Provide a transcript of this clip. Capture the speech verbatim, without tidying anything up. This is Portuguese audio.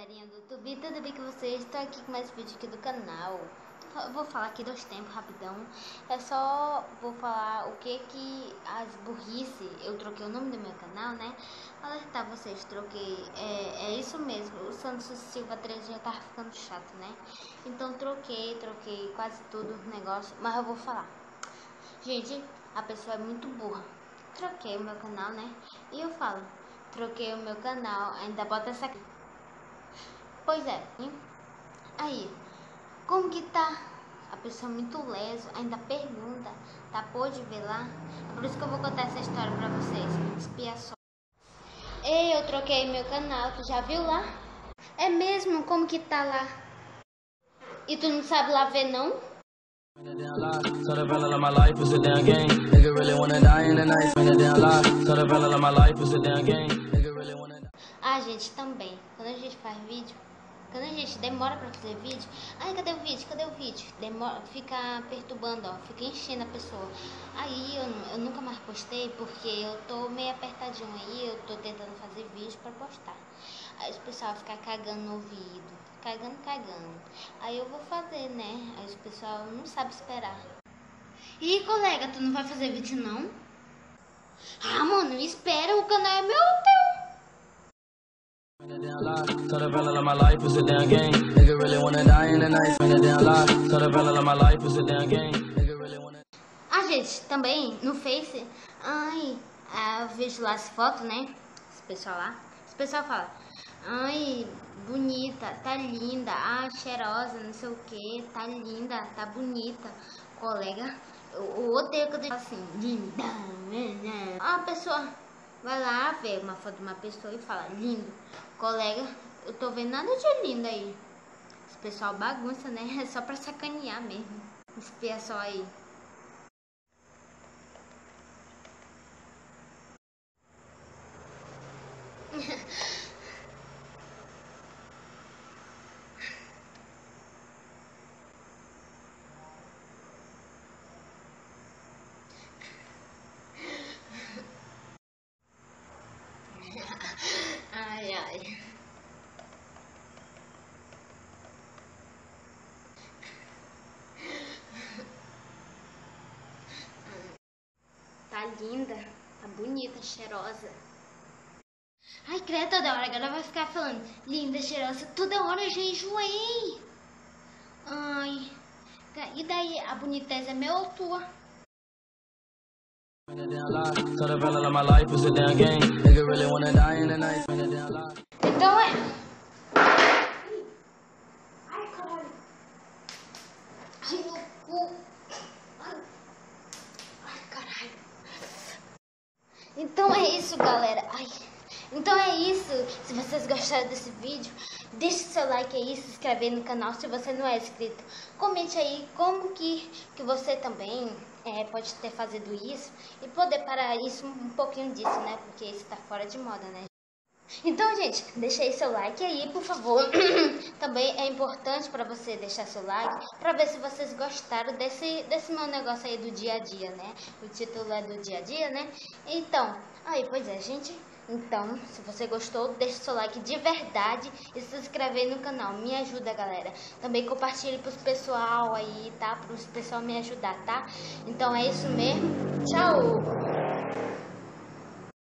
galerinha do YouTube, tudo bem com vocês? Estou aqui com mais vídeo aqui do canal. Eu vou falar aqui dois tempos, rapidão. É só, vou falar o que que as burrice, eu troquei o nome do meu canal, né? Alertar vocês, troquei, é, é isso mesmo, o Santos Silva três já tava ficando chato, né? Então troquei, troquei quase tudo o negócio, mas eu vou falar. Gente, a pessoa é muito burra. Troquei o meu canal, né? E eu falo, troquei o meu canal, ainda bota essa... Pois é, hein? Aí, como que tá? A pessoa muito leso, ainda pergunta, tá? Pode ver lá? É por isso que eu vou contar essa história pra vocês, expiação. Ei, eu troquei meu canal, tu já viu lá? É mesmo? Como que tá lá? E tu não sabe lá ver, não? Ah, gente, também, quando a gente faz vídeo, quando a gente demora pra fazer vídeo, ai, cadê o vídeo, cadê o vídeo? Demora, fica perturbando, ó, fica enchendo a pessoa. Aí eu, eu nunca mais postei porque eu tô meio apertadinho aí, eu tô tentando fazer vídeo pra postar. Aí o pessoal fica cagando no ouvido, cagando, cagando. Aí eu vou fazer, né? Aí o pessoal não sabe esperar. Ih, colega, tu não vai fazer vídeo não? Ah, mano, espera, o canal é meu ou teu? Ah, gente, também no Face, ai, eu vejo lá as fotos, né? Esse pessoal lá, esse pessoal fala, ai, bonita, tá linda, ah, cheirosa, não sei o que, tá linda, tá bonita, colega. Eu, eu odeio quando eu falo assim, linda, né? A pessoa vai lá ver uma foto de uma pessoa e fala, lindo, colega, eu tô vendo nada de lindo aí. Esse pessoal bagunça, né? É só pra sacanear mesmo. Esse pessoal aí. Ai, ai. Tá linda, tá bonita, cheirosa. Ai, credo, toda hora agora vai ficar falando linda, cheirosa, toda hora eu já enjoei. Ai, e daí, a boniteza é meu ou tua? Então é. Ai, caralho. Ai, meu cu. Ai, ai, caralho. Então é isso, galera. Ai. Então é isso. Se vocês gostaram desse vídeo, deixe seu like aí, se inscrever no canal se você não é inscrito. Comente aí como que, que você também é, pode ter fazido isso e poder parar isso um pouquinho disso, né? Porque isso tá fora de moda, né? Então, gente, deixa aí seu like aí, por favor. Também é importante para você deixar seu like, para ver se vocês gostaram desse, desse meu negócio aí do dia a dia, né? O título é do dia a dia, né? Então, aí, pois é, gente. Então, se você gostou, deixa seu like de verdade e se inscreve aí no canal. Me ajuda, galera. Também compartilhe pros pessoal aí, tá? Pros pessoal me ajudar, tá? Então é isso mesmo. Tchau!